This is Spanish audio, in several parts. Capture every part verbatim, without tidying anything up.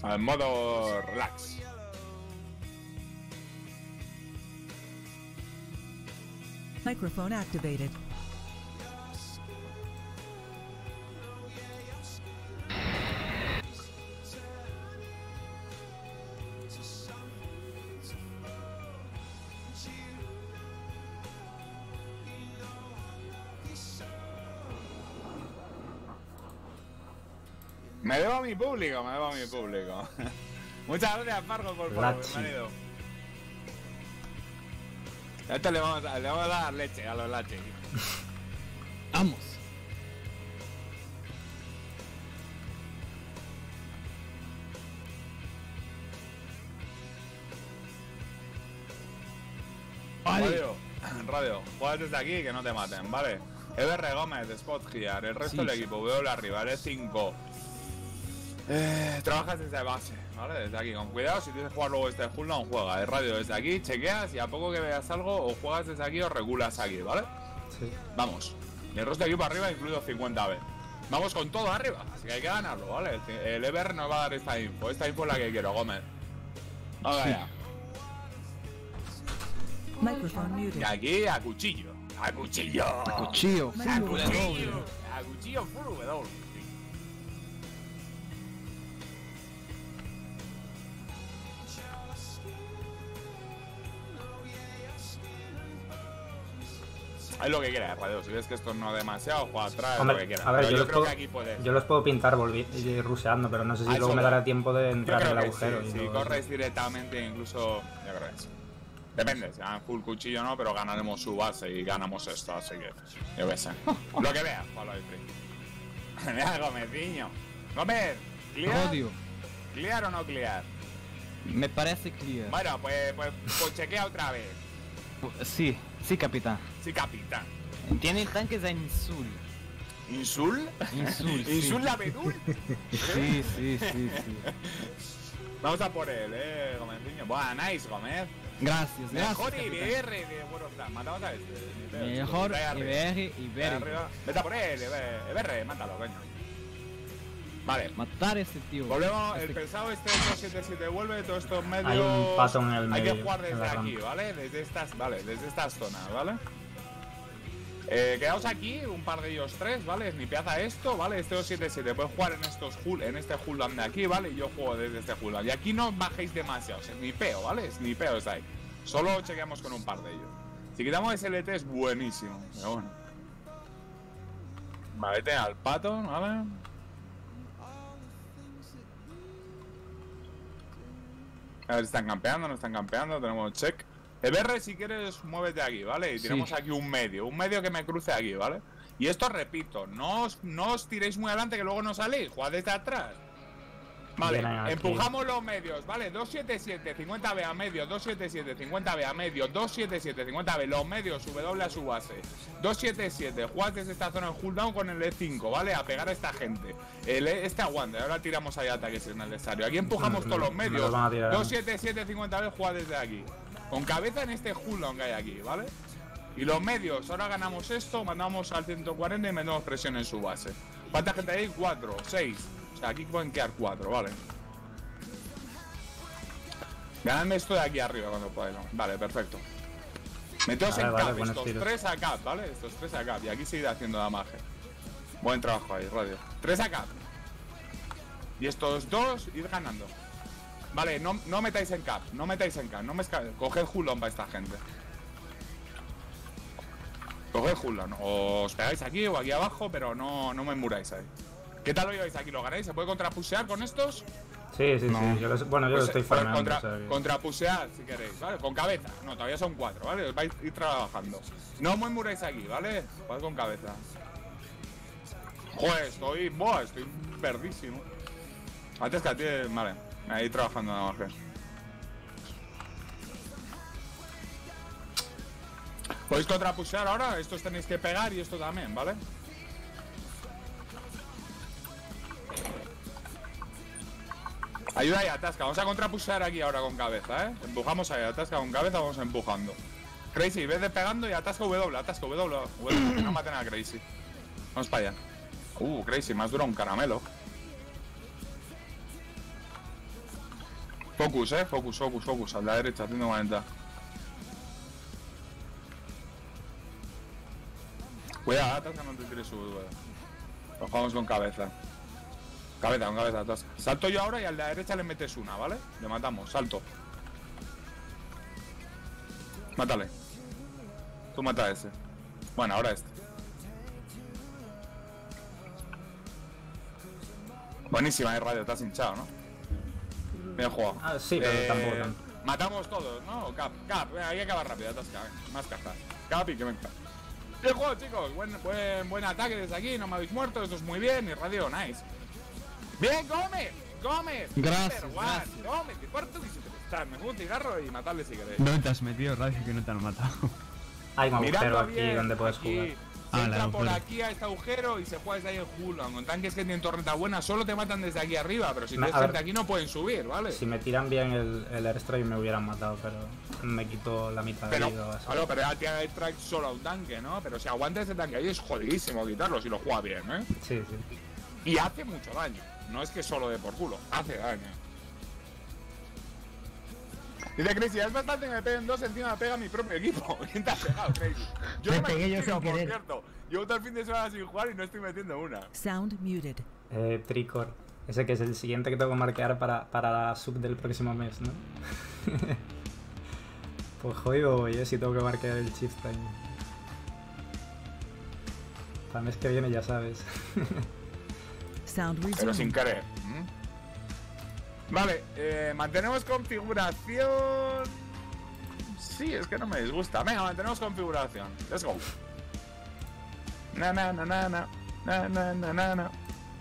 Al modo relax. Microphone activated. Me debo a mi público, me debo a mi público. Muchas gracias, Fargo, por favor, bienvenido. A esto le vamos a, le vamos a dar leche a los laches. Vamos. Radio, radio, juegas desde aquí que no te maten, ¿vale? E B R Gómez, Spot Gear, el resto Sí, del sí. equipo, W arriba, L cinco. Eh, trabajas desde base, ¿vale? Desde aquí, con cuidado, si tienes que jugar luego este cooldown, juega el radio desde aquí, chequeas y a poco que veas algo, o juegas desde aquí o regulas aquí, ¿vale? Sí. Vamos. Y el resto de equipo arriba, incluido cincuenta B. Vamos con todo arriba, así que hay que ganarlo, ¿vale? El E B R nos va a dar esta info, esta info es la que quiero, Gómez. Vamos allá. Microphone Y muted. aquí a cuchillo. A cuchillo. Cuchillo. A Microphone cuchillo. A cuchillo full W. Haz lo que quieras, Radio. Si ves que esto no es demasiado, juega atrás, Hombre, lo que quieras. a ver, Pero yo, yo los creo puedo, que aquí puedes. yo los puedo pintar volvi y ruseando, pero no sé si Ah, luego eso me va. dará tiempo de Yo entrar en creo el que agujero. sí, y si todo corres eso. directamente, incluso. Yo creo que sí. Depende, si dan full cuchillo no, pero ganaremos su base y ganamos esto, así que. Yo qué sé. Lo que veas, Pablo Free. Mira, Gómez, Gómez, ¿clear? Odio. ¿Clear o no clear? Me parece clear. Bueno, pues, pues, pues chequea otra vez. Sí, sí, capitán. Sí, capitán. Tiene tanques a Insul. ¿Insul? Insul, sí. ¿Insul la Bedul? Sí, sí, sí, sí. Vamos a por él, eh, Gómez. Buah, nice, Gómez. Gracias, Mejor gracias, I B capitán. R de World of Tanks. Matamos a este. Mejor Ahí arriba. I B R y Ahí ver. arriba. Vete a por él, E B R, mátalo, coño. Vale. Matar a este tío. Volvemos, el Este- pesado este dos siete siete vuelve, todos estos medios. Hay un pato en el Hay medio. que jugar en desde la aquí, rampa. ¿vale? Desde estas, vale, desde estas zonas, ¿vale? Eh, quedaos aquí, un par de ellos tres, ¿vale? Snipead a esto, ¿vale? Este dos siete siete puede jugar en estos hull, en este cooldown de aquí, ¿vale? Y yo juego desde este cooldown. Y aquí no bajéis demasiado, snipeo, ¿vale? Snipeo está ahí. Solo chequeamos con un par de ellos. Si quitamos S L T es buenísimo, pero bueno. Vale, vete al pato, ¿vale? A ver si están campeando, no están campeando, tenemos check. E B R, si quieres, muévete aquí, ¿vale? Y Sí. tenemos aquí un medio, un medio que me cruce aquí, ¿vale? Y esto repito, no os, no os tiréis muy adelante que luego no saléis, jugad desde atrás. Vale, Vienen aquí. empujamos los medios, ¿vale? dos siete siete, cincuenta B a medio, dos siete siete, cincuenta B a medio, dos siete siete, cincuenta B, los medios, W a su base. dos siete siete, jugad desde esta zona en cooldown con el E cinco, ¿vale? A pegar a esta gente. El E, este aguante, ahora tiramos ahí ataques si es necesario. Aquí empujamos Mm, todos los me medios. los van a tirar. dos siete siete, cincuenta B, jugad desde aquí. Con cabeza en este cooldown que hay aquí, ¿vale? Y los medios, ahora ganamos esto, mandamos al ciento cuarenta y metemos presión en su base. ¿Cuánta gente hay? cuatro, seis. O sea, aquí pueden quedar cuatro, ¿vale? Ganadme esto de aquí arriba cuando podáis, ¿no? Vale, perfecto. Meteos Vale, en vale, cap, buenos estos tiros. tres a cap, ¿vale? Estos tres a cap. Y aquí seguir haciendo damage. Buen trabajo ahí, radio. Tres a cap. Y estos dos, ir ganando. Vale, no, no metáis en cap, no metáis en cap, no me esca- coged Hulon para esta gente. Coged Hulon, o os pegáis aquí o aquí abajo, pero no, no me muráis ahí. ¿Qué tal lo lleváis aquí? ¿Lo ganáis? ¿Se puede contrapusear con estos? Sí, sí, No. sí. Yo los- bueno, yo Pues, lo estoy pues, farmeando. contra, o sea que- contrapusear si queréis, ¿vale? Con cabeza. No, todavía son cuatro, ¿vale? Os vais a ir trabajando. No me muráis aquí, ¿vale? Jugad con cabeza. Joder, estoy. Buah, estoy perdísimo. Antes que a ti, vale. Ahí trabajando nada más que. Podéis contrapusear ahora, estos tenéis que pegar y esto también, ¿vale? Ayuda y atasca, vamos a contrapusear aquí ahora con cabeza, ¿eh? Empujamos ahí, atasca con cabeza, vamos empujando. Crazy, ves de pegando y atasca W, atasca W, W, que no maten a Crazy. Vamos para allá. Uh, Crazy, más duro un caramelo. Focus, eh, focus, focus, focus. A la derecha, ciento cuarenta. Cuidado, Atasca, no te tires su duda. Lo jugamos con cabeza. Cabeza, con cabeza, Atasca. Salto yo ahora y a la derecha le metes una, ¿vale? Le matamos, salto. Mátale. Tú mata a ese. Bueno, ahora este. Buenísima, eh, radio, te has hinchado, ¿no? Bien jugado. Ah, sí, pero Eh, tampoco tanto. Matamos todos, ¿no? Cap, Cap, venga, hay que acabar rápido, Atasca, venga, más cartas. Cap y que venga. Bien juego, chicos. Buen, buen, buen ataque desde aquí. No me habéis muerto. Esto es muy bien. Y radio, nice. Bien, Gómez. Gómez. Gracias, Number one. gracias. Gómez, de cuarto y está. Me pongo un cigarro y matarle si queréis. ¿Dónde te has metido, Radio, que no te han matado? Hay un agujero Miradlo aquí bien, donde puedes aquí. jugar. Se Ah, el entra por agujero. aquí a este agujero y se juega desde ahí en Hulon. Con tanques que tienen torreta buena, solo te matan desde aquí arriba. Pero si Me- tienes a ver. gente aquí no pueden subir, ¿vale? Si me tiran bien el, el airstrike me hubieran matado, pero me quitó la mitad de Pero, vida. o así. claro, pero ya tiene strike solo a un tanque, ¿no? Pero si aguanta ese tanque ahí es jodidísimo quitarlo si lo juega bien, ¿eh? Sí, sí. Y hace mucho daño. No es que solo de por culo, hace daño. Dice Crazy, es bastante que me peguen dos, encima me pega mi propio equipo. ¿Quién te ha pegado, Crazy? Yo Me no me pegué yo consigo, sin por querer. cierto. Llevo todo el fin de semana sin jugar y no estoy metiendo una. Sound muted. Eh, Tricor. Ese que es el siguiente que tengo que marcar para, para la sub del próximo mes, ¿no? Pues jodido voy, ¿eh? Si tengo que marcar el shift time. Para el mes que viene ya sabes. Sound Pero sin resumed. querer. ¿Mm? Vale, eh, mantenemos configuración. Sí, es que no me disgusta. Venga, mantenemos configuración. Let's go. Na na na na na na na na na na.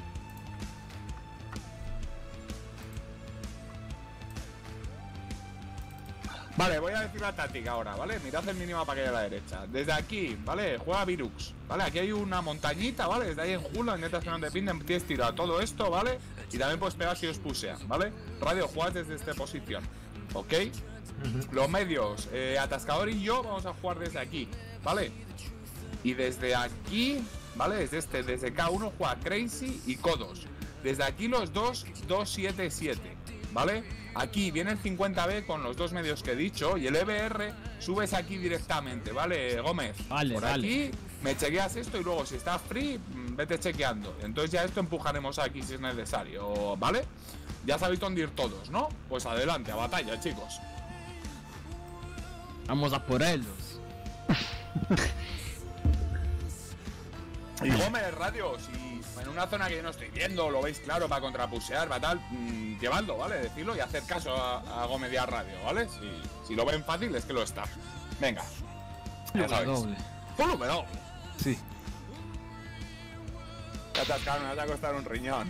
Vale, voy a decir la táctica ahora, ¿vale? Mirad el mínimo para que haya a la derecha. Desde aquí, ¿vale? Juega Virux, ¿vale? Aquí hay una montañita, ¿vale? Desde ahí en Hula, intentas que no te pinten, tienes tirado todo esto, ¿vale? Y también puedes pegar si os pusea, ¿vale? Radio, juegas desde esta posición, ¿ok? Los medios, eh, Atascador y yo vamos a jugar desde aquí, ¿vale? Y desde aquí, ¿vale? Desde este, desde K uno juega Crazy y Kodos. Desde aquí los dos, dos siete siete, ¿vale? Aquí viene el cincuenta B con los dos medios que he dicho y el E B R subes aquí directamente, ¿vale, Gómez? Vale, Por vale. aquí me chequeas esto y luego si está free, mm, vete chequeando. Entonces ya esto empujaremos aquí si es necesario, ¿vale? Ya sabéis dónde ir todos, ¿no? Pues adelante, a batalla, chicos. Vamos a por ellos. Y Gómez, radio, si en una zona que yo no estoy viendo, lo veis claro para contrapusear, va tal, mmm, llevadlo, ¿vale? Decirlo y hacer caso a, a Gómez y a radio, ¿vale? Si, si lo ven fácil es que lo está. Venga. Ya sabéis. Doble. Volumen doble. Sí. Te atascaron, me vas a costar un riñón.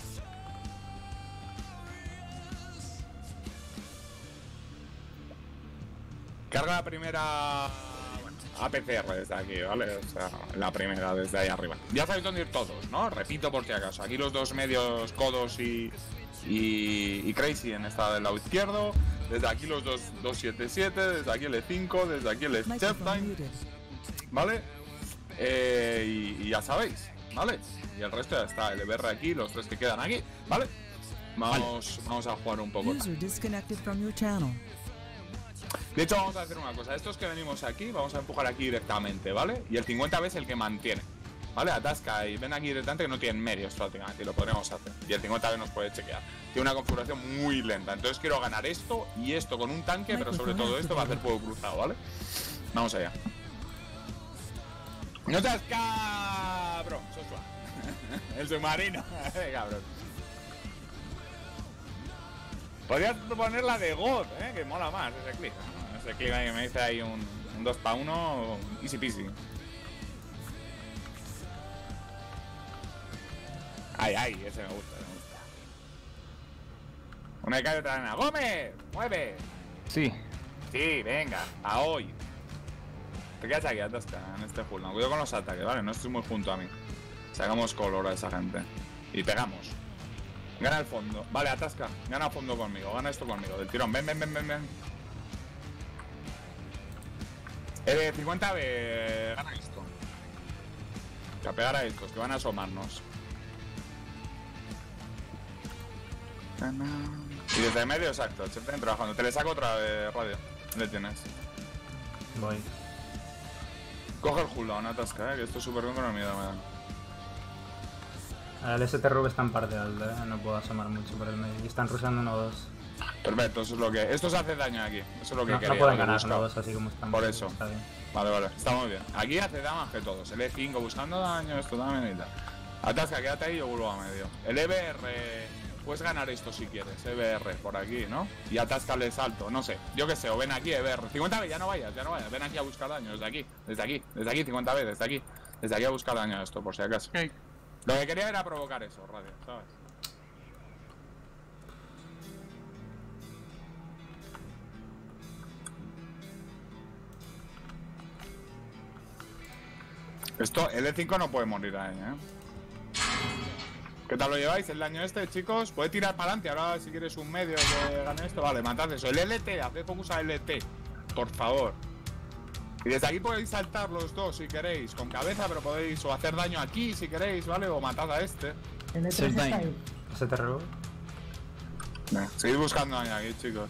Carga la primera A P C R desde aquí, ¿vale? O sea, la primera desde ahí arriba. Ya sabéis dónde ir todos, ¿no? Repito por si acaso. Aquí los dos medios, Kodos y, y, y Crazy en esta del lado izquierdo. Desde aquí los dos dos siete siete, desde aquí el E cinco, desde aquí el Chef Microphone Time, muted. ¿vale? Eh, y, y ya sabéis, ¿vale? Y el resto ya está, el E B R aquí, los tres que quedan aquí, ¿vale? Vamos, vamos a jugar un poco. User disconnected from your channel. De hecho, vamos a hacer una cosa. Estos que venimos aquí, vamos a empujar aquí directamente, ¿vale? Y el cincuenta B es el que mantiene, ¿vale? Atasca y ven aquí directamente que no tienen medios prácticamente y lo podremos hacer. Y el cincuenta B nos puede chequear. Tiene una configuración muy lenta. Entonces quiero ganar esto y esto con un tanque, pero sobre todo esto va a hacer fuego cruzado, ¿vale? Vamos allá. ¡No seas cabrón! Sosua. El submarino. Cabrón. Podrías poner la de God, ¿eh? Que mola más ese clip. ¿No? Ese clip ahí que me dice ahí un, un dos para uno, easy peasy. Ay, ay, ese me gusta, me gusta. Una de calle otra arena. ¡Gómez! ¡Mueve! Sí. Sí, venga, a hoy. Te quedas aquí, atasca, en este full. No, cuidado con los ataques, ¿vale? No estoy muy junto a mí. Sacamos color a esa gente. Y pegamos. Gana el fondo. Vale, atasca. Gana el fondo conmigo. Gana esto conmigo. Del tirón. Ven, ven, ven, ven, ven. Eh, cincuenta B. Gana esto. Que a pegar a estos, que van a asomarnos. Y desde medio, exacto, el Chepten trabajando. Te le saco otra de radio. ¿Dónde tienes? Voy. Coge el cooldown, atasca, eh, que esto es súper bien con el miedo, me da. El S T Rub está en parte alto, eh. No puedo asomar mucho por el medio. Y están rusando uno o dos. Perfecto, eso es lo que. Esto se hace daño aquí. Eso es lo que No, quería. no pueden lo que ganar buscaba. uno o dos así como están. Por eso. Está bien. Vale, vale, está muy bien. Aquí hace damas que todos. El E cinco buscando daño, esto también y tal. Atasca, quédate ahí y yo vuelvo a medio. El E B R. Puedes ganar esto si quieres, E B R por aquí, ¿no? Y atáscale salto, no sé. Yo qué sé, o ven aquí, E B R. cincuenta B, ya no vayas, ya no vayas. Ven aquí a buscar daño, desde aquí, desde aquí, desde aquí, cincuenta B, desde aquí. Desde aquí a buscar daño a esto, por si acaso. Ok. Lo que quería era provocar eso, radio, ¿sabes? Esto, el E cinco no puede morir ahí, ¿eh? ¿Qué tal lo lleváis? El daño este, chicos. Puede tirar para adelante. Ahora, si quieres un medio que gane esto, vale, matad eso. El L T, haced focus a L T, por favor. Y desde aquí podéis saltar los dos si queréis, con cabeza, pero podéis o hacer daño aquí si queréis, ¿vale? O matad a este. El E tres Sí, está daño. ahí. S T Rub. Venga, seguid buscando daño aquí, chicos.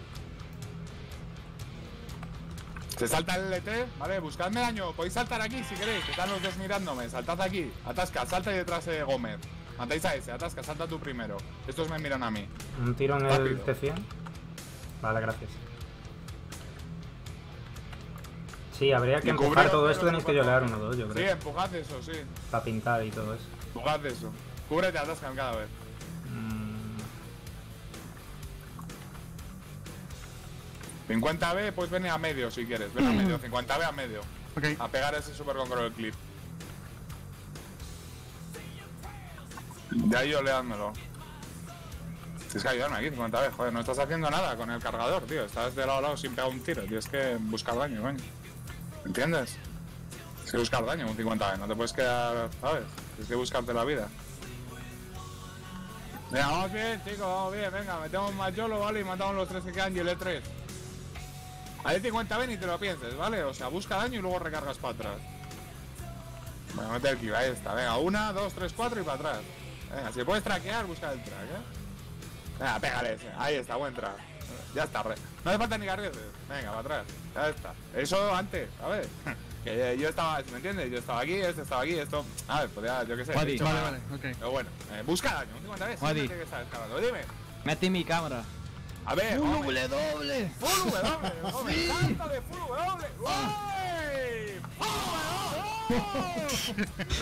Se salta el L T, ¿vale? Buscadme daño. Podéis saltar aquí si queréis, que están los dos mirándome. Saltad aquí. Atasca, salta y detrás de Gómez. Matáis a ese, atasca, salta tú primero. Estos me miran a mí. Un tiro en el Rápido. T cien. Vale, gracias. Sí, habría que Y empujar cubriros todo de esto. los Tenéis que cuatro. yolear uno o dos, yo Sí, creo. empujad eso, sí. Para pintar y todo eso. Empujad eso. Cúbrete, atascan cada vez. Mm, cincuenta B, pues ven a medio si quieres. Ven a medio. cincuenta B a medio. Ok. A pegar ese super control clip. De ahí oleádmelo. Tienes que ayudarme aquí, cincuenta B. Joder, no estás haciendo nada con el cargador, tío. Estás de lado a lado sin pegar un tiro. Tienes que buscar daño, coño. ¿Entiendes? Tienes que buscar daño con cincuenta B. No te puedes quedar, ¿sabes? Tienes que buscarte la vida. Venga, vamos bien, chicos, vamos bien. Venga, metemos más YOLO, ¿vale? Y matamos los tres que quedan y el E tres. Ahí cincuenta B ni te lo pienses, ¿vale? O sea, busca daño y luego recargas para atrás. Bueno, mete el kill, ahí está. Venga, una, dos, tres, cuatro y para atrás. Venga, si puedes traquear, busca el track, ¿eh? Venga, pégale ese. Ahí está, buen track. Ya está, re. No hace falta ni cargueses. Venga, para atrás. Ya está. Eso antes, ¿sabes? Que yo estaba, ¿me entiendes? Yo estaba aquí, este estaba aquí, esto. A ver, podría, yo qué sé. he Wadi, dicho vale, nada. vale, ok. Pero bueno, eh, busca daño, cincuenta B. Wadi. Siempre tiene que estar escalando. Dime. Mete mi cámara. A ver, ¡Full hombre. W! Full W, hombre. Salto de Full W. ¡Uy! ¡Full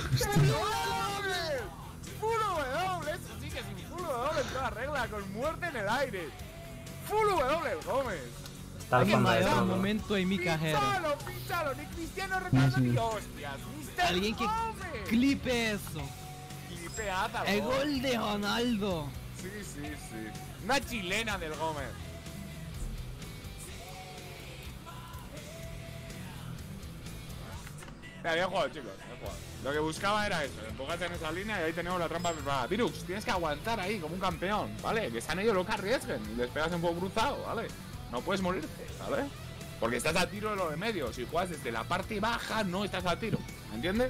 W! ¡Full W! Eso sí que sin Full W en toda regla, con muerte en el aire. Full W, Gómez. Está al El fondo de mayor todo. momento en mi carrera. Pinchalo, pinchalo, ni Cristiano Ronaldo ni hostias. mister Alguien que Gómez. clipe eso. Clipeada, El Gómez. gol de Ronaldo. Sí, sí, sí. Una chilena del Gómez. Mira, bien jugado, chicos. Bien jugado. Lo que buscaba era eso, empujarte en esa línea y ahí tenemos la trampa preparada. Virux, tienes que aguantar ahí como un campeón, ¿vale? Que sean ellos los que arriesguen y les pegas un poco cruzado, ¿vale? No puedes morirte, ¿vale? Porque estás a tiro de lo de medio. Si juegas desde la parte baja, no estás a tiro. ¿Me entiendes?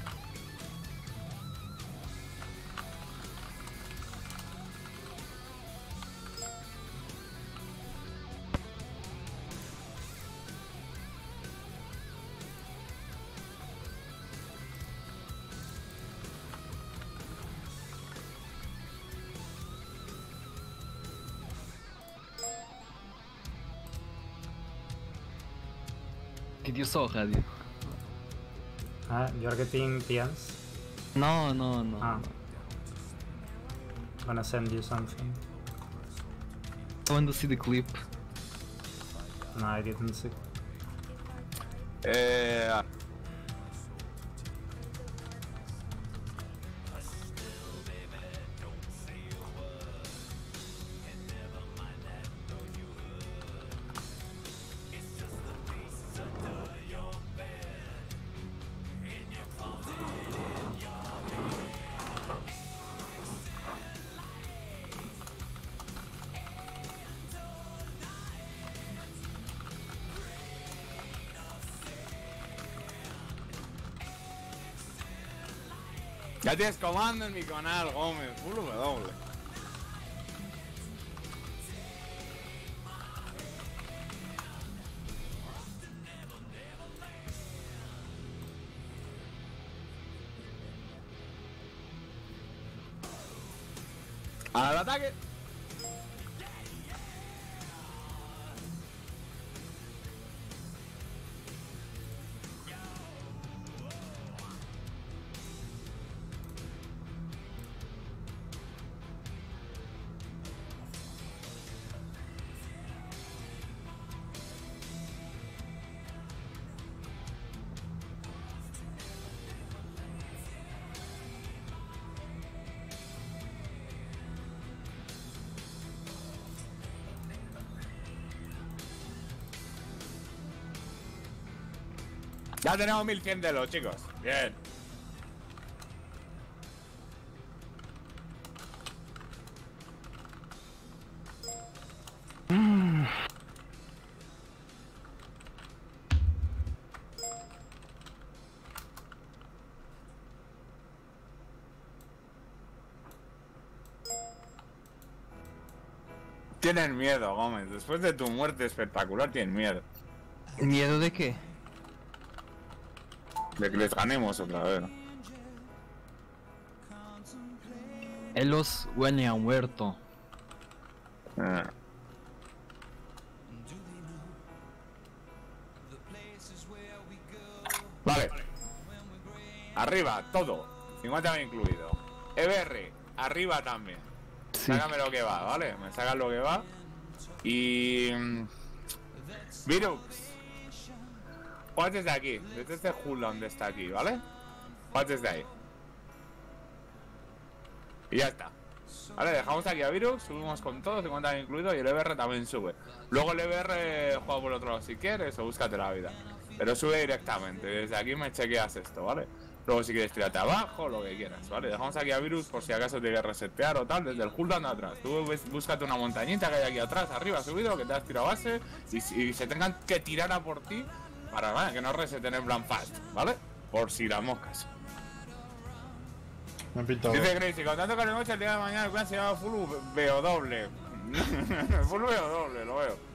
Que dio só radio. Ah, you're getting P Ms. No, no, no. Ah. Gonna send you something. I want to see the clip. No, I didn't see. Eh... Ya tienes comando en mi canal, Gómez. Full W. ¡Al ataque! Ya tenemos mil cien de los chicos. Bien. Tienen miedo, Gómez. Después de tu muerte espectacular, tienen miedo. ¿Miedo de qué? De que les ganemos otra vez. Ellos huelen a muerto. Eh. Vale. Arriba, todo. cincuenta mil incluido. E B R, arriba también. Sí. Sácame lo que va, ¿vale? Me sacas lo que va. Y... mm, Virux. Juegas desde aquí, desde este hull donde está aquí, ¿vale? Juegas desde ahí. Y ya está. Vale, dejamos aquí a Virux, subimos con todo, cincuenta incluido, y el E B R también sube. Luego el E B R juega por el otro lado si quieres o búscate la vida. Pero sube directamente, desde aquí me chequeas esto, ¿vale? Luego si quieres tirarte abajo, lo que quieras, ¿vale? Dejamos aquí a Virus por si acaso te quieres resetear o tal, desde el hull de atrás. Tú búscate una montañita que hay aquí atrás, arriba, subido, que te has tirado a base, y, y se tengan que tirar a por ti para nada, que no reseten en plan fast, ¿vale? Por si las moscas. Me han pintado. Dice Crazy, contando con el noche el día de mañana el plan se llama Full V O doble. Full V O doble, lo veo.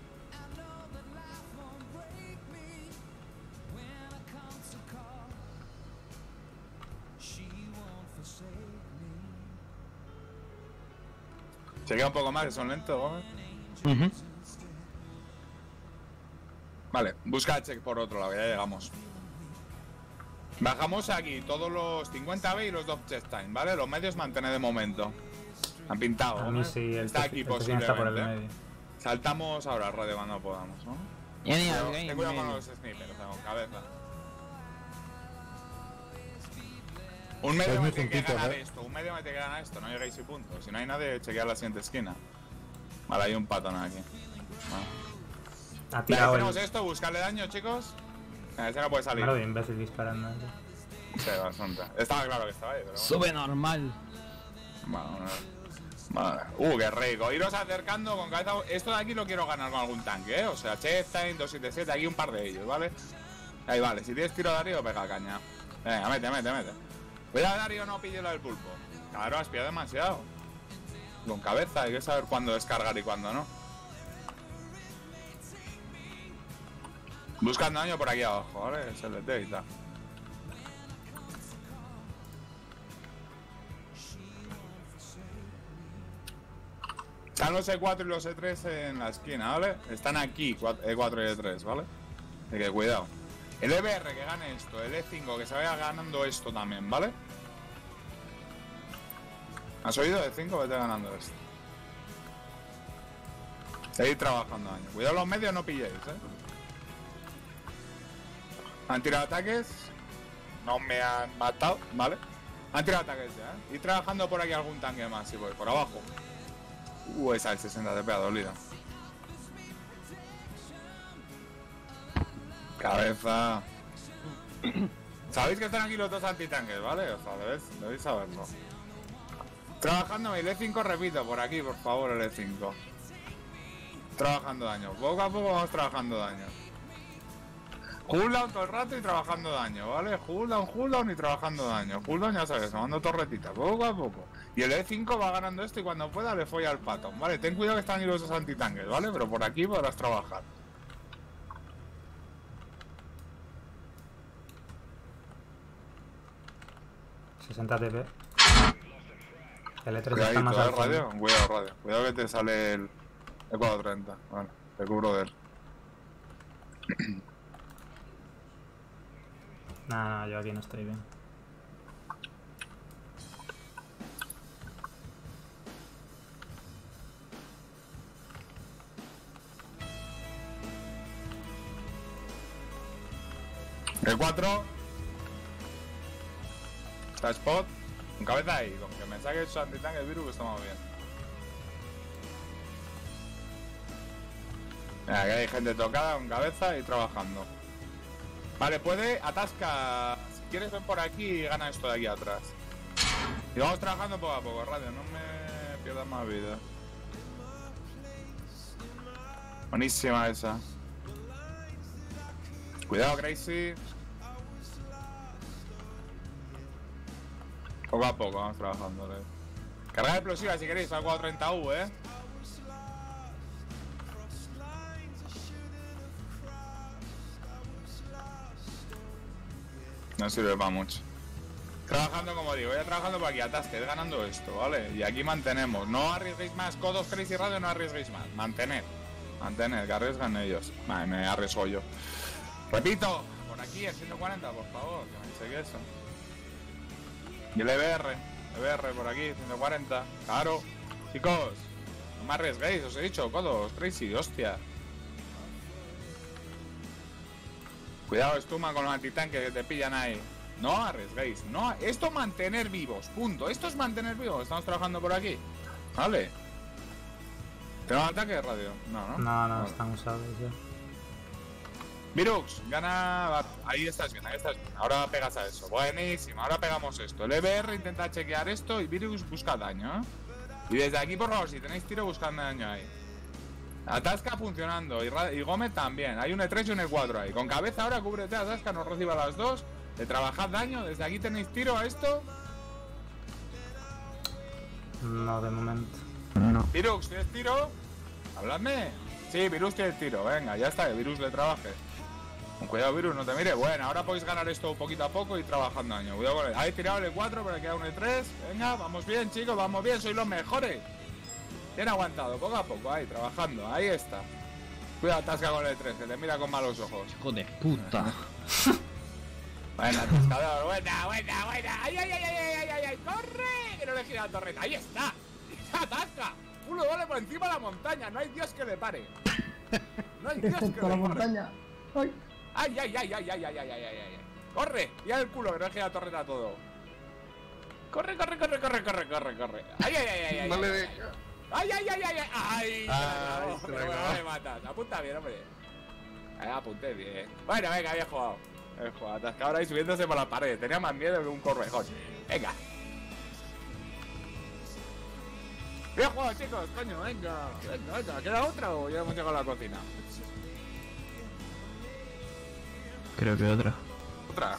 Chequea un poco más, que son lentos, Gómez. Ujú. Vale, busca check por otro lado, ya llegamos. Bajamos aquí todos los cincuenta B y los dos chest time, ¿vale? Los medios mantener de momento. Han pintado, A mí Gómez. sí, el Está T- aquí el T C posiblemente. está por el medio. Saltamos ahora al radio cuando podamos, ¿no? Ya ni Cuidado, algo, ten ya cuidado ni con medio. los snipers, o sea, con cabeza. Un medio Sois muy me tiene que juntitos, ganar ¿eh? esto, un medio me tiene que ganar esto, no llegáis y punto. Si no hay nadie, chequear la siguiente esquina. Vale, hay un patón aquí. Vale. Ha Vale, tirado tenemos el esto, buscarle daño, chicos. Eh, Ese no puede salir. número de imbécil disparando. ¿eh? Sí, bastante. Estaba claro que estaba ahí, pero... Sube normal. Vale, vale. Uh, qué rico. Iros acercando con cabeza. Esto de aquí lo quiero ganar con algún tanque, ¿eh? O sea, Cheftain, doscientos setenta y siete, aquí un par de ellos, ¿vale? Ahí, vale. Si tienes tiro Darío, pega caña. Venga, mete, mete, mete. Cuidado, Darío, no pille lo del pulpo. Claro, has pillado demasiado. Con cabeza, hay que saber cuándo descargar y cuándo no. Buscando daño por aquí abajo, ¿vale? S L T y tal. Están los E cuatro y los E tres en la esquina, ¿vale? Están aquí, E cuatro y E tres, ¿vale? Así que cuidado. El E B R que gane esto, el E cinco que se vaya ganando esto también, ¿vale? ¿Has oído? E cinco vete ganando esto. Seguid trabajando daño. Cuidado los medios, no pilléis, ¿eh? Han tirado ataques. No me han matado, ¿vale? Han tirado ataques ya, ¿eh? Y trabajando por aquí algún tanque más, si voy por abajo. Uh, esa es sesenta de P ha dolido. Cabeza. Sabéis que están aquí los dos antitanques, ¿vale? O sea, debéis, debéis saberlo. Trabajando el E cinco, repito, por aquí, por favor, el E cinco. Trabajando daño. Poco a poco vamos trabajando daño. Cooldown todo el rato y trabajando daño, ¿vale? Cooldown, cooldown y trabajando daño. Cooldown ya sabes, tomando torretita, poco a poco. Y el E cinco va ganando esto y cuando pueda le folla al patón, ¿vale? Ten cuidado que están ahí los dos antitanques, ¿vale? Pero por aquí podrás trabajar. sesenta T P. El E tres está más Cuidadito, ¿eh, alto. radio? Cuidado, radio. Cuidado que te sale el, el cuatrocientos treinta. Vale, te cubro de él. No, no, yo aquí no estoy bien. El cuatro. Está spot. Con cabeza ahí. Con que me saque el antitanque el virus estamos bien. Mira, que hay gente tocada con cabeza y trabajando. Vale, puede, atasca. Si quieres ven por aquí y gana esto de aquí atrás. Y vamos trabajando poco a poco, radio, no me pierdas más vida. Buenísima esa. Cuidado, Crazy. Poco a poco vamos trabajando. ¿eh? Carga explosiva si queréis al cuatrocientos treinta U, eh. No sirve para mucho. Trabajando como digo, ya trabajando por aquí, atasque, ganando esto, ¿vale? Y aquí mantenemos. No arriesguéis más, codos, Crazy Radio, no arriesguéis más. Mantener. Mantener, que arriesgan ellos. Vale, me arriesgo yo. Repito, por aquí el ciento cuarenta, por favor, que me cheque eso. Y el E B R, E B R por aquí, ciento cuarenta. Claro, chicos, no me arriesguéis, os he dicho, codos, Crazy, hostia. Cuidado, Stuma, con los antitanques que te pillan ahí. No arriesguéis, no. Esto es mantener vivos, punto. Esto es mantener vivos. Estamos trabajando por aquí. Vale. ¿Tenemos ataque de radio? No, no. No, no, Vale. están usados ya. Virux, gana. Ahí estás bien, ahí estás bien. Ahora pegas a eso. Buenísimo, ahora pegamos esto. El E B R intenta chequear esto y Virux busca daño, ¿eh? Y desde aquí, por favor, si tenéis tiro, buscad daño ahí. Atasca funcionando y, Ra- y Gómez también. Hay un E tres y un E cuatro ahí. Con cabeza ahora, cúbrete, Atasca, no reciba las dos. De trabajad daño. Desde aquí tenéis tiro a esto. No, de momento. No. Virux, ¿tienes tiro? Habladme. Sí, Virus tiene tiro. Venga, ya está, que Virus le trabaje. Con cuidado, Virus, no te mire. Bueno, ahora podéis ganar esto poquito a poco y trabajando daño. Cuidado con él. Habéis tirado el E cuatro, pero queda un E tres. Venga, vamos bien, chicos, vamos bien. Sois los mejores. Bien aguantado, poco a poco, ahí, trabajando. Ahí está. Cuidado, Atasca con el E tres, que te mira con malos ojos. Hijo de puta. Buena, Atascador, buena, buena, buena. ¡Ay, ay, ay, ay, ay, ay, ay! ¡Corre! Que no le gira la torreta. ¡Ahí está! ¡Atasca! Uno vale por encima de la montaña. No hay Dios que le pare. No hay Dios que le Por la pare. montaña. Ay. ¡Ay, ay, ay, ay, ay, ay, ay, ay, ay, ay! ¡Corre! Ya el culo, que no le gira la torreta todo. ¡Corre, corre, corre, corre, corre, corre, corre! ¡Ay, ay, ay, ay! No ay, le ay, deja. ¡Ay, ay, ay, ay! ¡Ay! ¡Ay! Ay, se se me la acabó. acabó. Me matas. Apunta bien, hombre. Ahí apunté bien. Bueno, venga, bien jugado. Bien jugado. Atascador ahí subiéndose por la pared. Tenía más miedo que un corvejón. Venga. Bien jugado, chicos. Coño, venga. Venga, venga. ¿Queda otra o ya hemos llegado a la cocina? Creo que otra. Otra.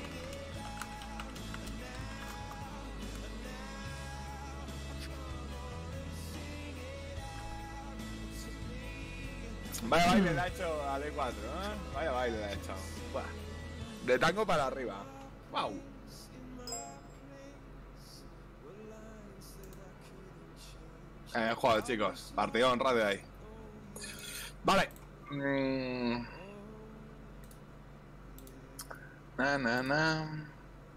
Vaya baile le ha hecho al E cuatro, ¿eh? Vaya baile le ha hecho. Buah. De tango para arriba. ¡Wow! Eh, joder, chicos. Partido en radio ahí. Vale. Mm. Na, na, na.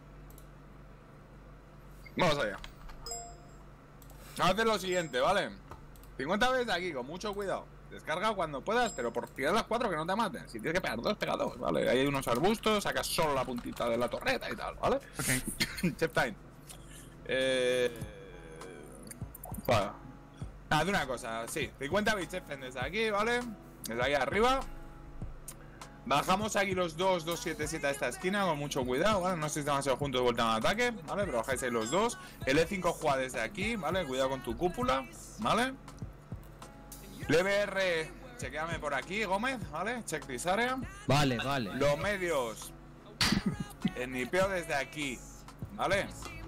Vamos allá. Vamos a hacer lo siguiente, ¿vale? cincuenta veces aquí, con mucho cuidado. Descarga cuando puedas, pero por tirar las cuatro que no te maten. Si tienes que pegar dos, pega dos, ¿vale? Ahí hay unos arbustos, sacas solo la puntita de la torreta y tal, ¿vale? Ok. Chef time. Eh... Bueno. Haz una cosa, sí. cincuenta bits desde aquí, ¿vale? Desde aquí arriba. Bajamos aquí los dos, dos, siete, siete a esta esquina con mucho cuidado, ¿vale? No estéis demasiado juntos de vuelta en ataque, ¿vale? Pero bajáis ahí los dos. El E cinco juega desde aquí, ¿vale? Cuidado con tu cúpula, ¿vale? El E B R, chequeame por aquí, Gómez, ¿vale? Check this area. Vale, vale. Los medios. El nipeo desde aquí, ¿vale?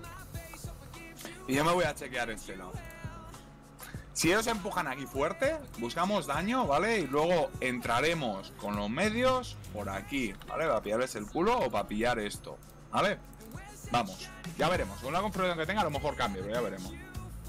Y yo me voy a chequear este lado. Si ellos empujan aquí fuerte, buscamos daño, ¿vale? Y luego entraremos con los medios por aquí, ¿vale? Para pillarles el culo o para pillar esto, ¿vale? Vamos, ya veremos. Con la confrontación que tenga a lo mejor cambio, pero ya veremos.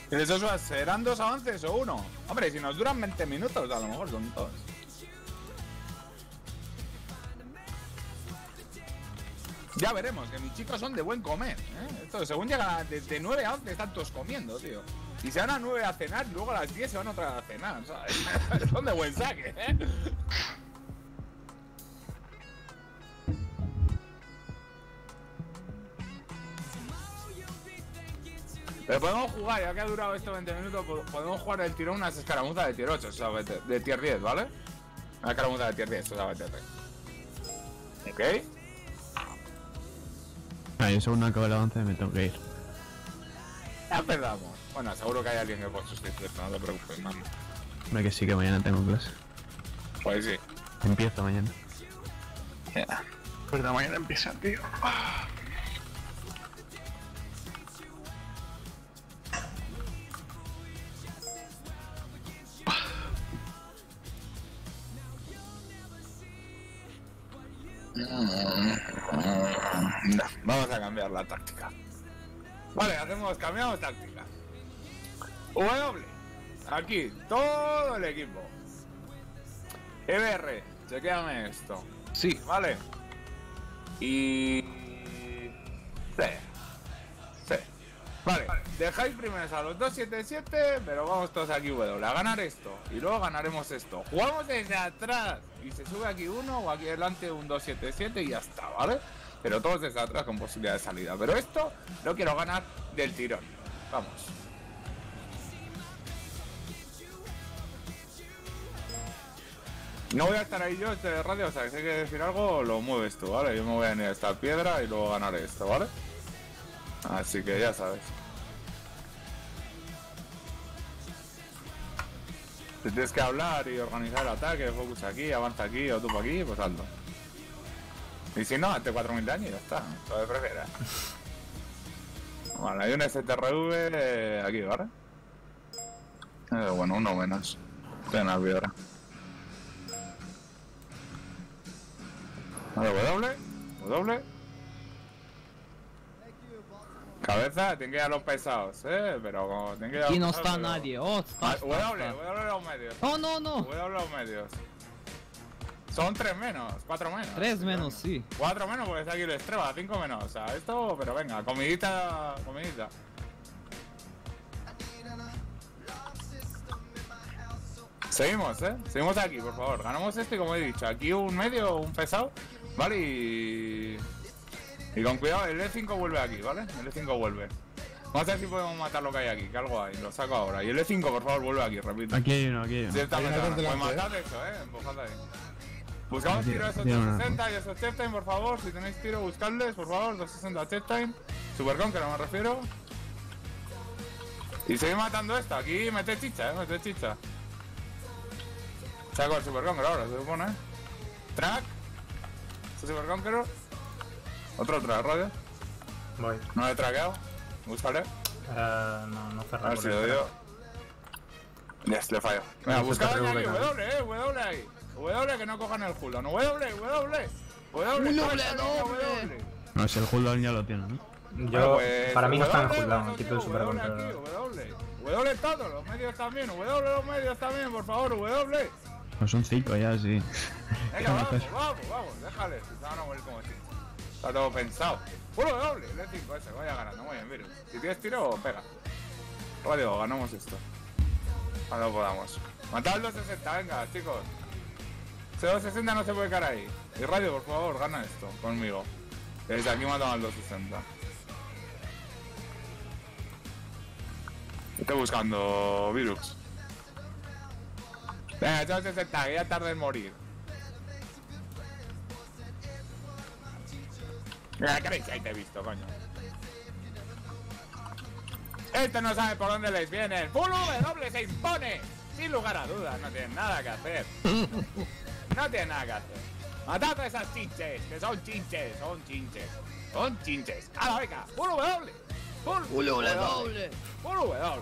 ¿Esos serán dos avances o uno? Hombre, si nos duran veinte minutos, a lo mejor son dos. Ya veremos, que mis chicos son de buen comer, ¿eh? Esto, según llegan de, de nueve a once están todos comiendo, tío. Y se van a nueve a cenar y luego a las diez se van otra vez a cenar, ¿sabes? Son de buen saque, ¿eh? Pero podemos jugar, ya que ha durado esto veinte minutos, podemos jugar el tirón unas escaramuzas de tier ocho, o sea, de, de tier diez, ¿vale? Una escaramuza de tier diez, o sea, de tier diez. ¿Ok? Ah, yo según acabe el avance me tengo que ir. Ya empezamos. Bueno, seguro que hay alguien que puede sustituir, no te preocupes, mami. Hombre, que sí que mañana tengo clase. Pues sí. Empieza mañana. Yeah. Pues de mañana empieza, tío. No, vamos a cambiar la táctica. Vale, hacemos, cambiamos táctica. W, aquí, todo el equipo. E B R, chequeame esto. Sí. Vale. Y... Sí. Sí. Vale, dejáis primeros a los dos siete siete, pero vamos todos aquí W, a ganar esto. Y luego ganaremos esto. Jugamos desde atrás. Y se sube aquí uno o aquí delante un dos siete siete y ya está, ¿vale? Pero todos desde atrás con posibilidad de salida. Pero esto lo quiero ganar del tirón. Vamos. No voy a estar ahí yo este de radio, o sea, que si hay que decir algo, lo mueves tú, ¿vale? Yo me voy a venir a esta piedra y luego ganaré esto, ¿vale? Así que ya sabes. Si tienes que hablar y organizar el ataque, focus aquí, avanza aquí o tú por aquí, pues hazlo. Y si no, hazte cuatro mil daño y ya está, lo que prefieras. Vale, hay un S T R V aquí, ¿vale? Eh, bueno, uno menos. Estoy en la piedra. Vale, W, W. Cabeza, tienen que ir a los pesados, eh, pero como tienen que ir a los Aquí no pesados, está pero- nadie. Oh, está, Ah, está, W, está. W a los medios. Oh, no, no. W a los medios. Son tres menos, cuatro menos. Tres Sí, menos, coño. sí. Cuatro menos porque está aquí el Estreba, cinco menos. O sea, esto, pero venga, comidita, comidita. Seguimos, eh. Seguimos aquí, por favor. Ganamos esto y como he dicho, aquí un medio, un pesado, ¿vale? Y. Y con cuidado, el E cinco vuelve aquí, ¿vale? El E cinco vuelve. Vamos a ver si podemos matar lo que hay aquí, que algo hay. Lo saco ahora. Y el E cinco, por favor, vuelve aquí, repito. Aquí hay uno, aquí hay uno. Cierta Hay una ventana. por Pues delante, matad eso, eh. Empujad ahí. Buscamos Tira, tiros esos tira una. doscientos sesenta y esos chest time, por favor. Si tenéis tiro, buscadles, por favor. doscientos sesenta chest time. Supercon, que no me refiero. Y seguir matando esto. Aquí mete chicha, eh. Mete chicha. Saco el Super Conqueror ahora, se supone. Track. Este Super Conqueror. Otro track, radio. Voy. No lo he traqueado. Búscale. Eh, no, no A cerramos. ver si lo dio. Yes, le fallo. Venga, No, buscad se te aquí. revuelve, W, eh. W ahí. W que no cojan el culo. No, W, W. W, W, W. No, si el cooldown ya lo tiene, ¿no? Yo, Pues, para mí no está en W, cooldown, vamos, quito el tío, super W control. aquí, W. W todos, los medios también. W los medios también, por favor. W. Pues son cinco ya, sí. Venga, vamos, vamos, vamos. Déjale. Si se van a morir como así. Está todo pensado. Puro doble. El E cinco ese. Vaya ganando. Muy bien, Virus. Si tienes tiro, pega. Radio, ganamos esto. Cuando podamos. Matad los sesenta, venga, chicos. C doscientos sesenta no se puede quedar ahí. Y Radio, por favor, gana esto conmigo. Desde aquí matamos al doscientos sesenta. Estoy buscando virus. Venga, doscientos sesenta, que ya tarde en morir. Mira, creéis que ahí te he visto, coño. Este no sabe por dónde les viene. El Full W se impone. Sin lugar a dudas, no tienen nada que hacer. No tienen nada que hacer. Matad a esas chinches, que son chinches, son chinches. Son chinches. ¡A la beca! ¡Full W! ¡Full W! ¡Full W!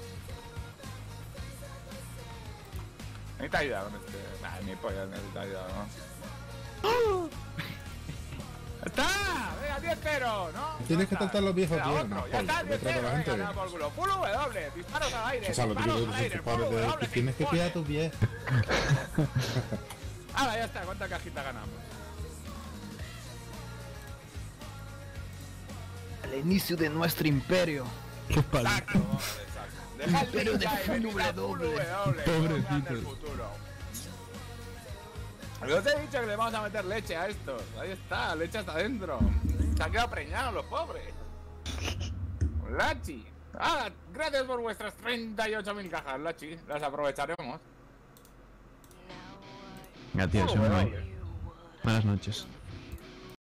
Necesita ayuda con este. Nah, mi polla necesita ayuda, ¿no? ¡Está! ¡Venga, diez cero, ¿no? Tienes que tratar a los viejos Venga, bien, otro. no, Ya está, joder, diez trata a la cero, gente venga, bien. por culo. Full W, disparos al aire, O sea, lo que disparos digo, al aire, tus full padres W, de- tienes que cuidar a tus pies. Ahora, ya está, ¿cuánta cajita ganamos? El inicio de nuestro imperio. Qué palo. Exacto, hombre, exacto. Deja el Imperio link de ahí, full venid a W. full W, Pobrecito. cosas del futuro. Yo os he dicho que le vamos a meter leche a estos. Ahí está, leche hasta adentro. Se han quedado preñados los pobres. Lachi. Ah, gracias por vuestras treinta y ocho mil cajas, Lachi. Las aprovecharemos. Ya, tío, Full eso no hay. W. Buenas noches.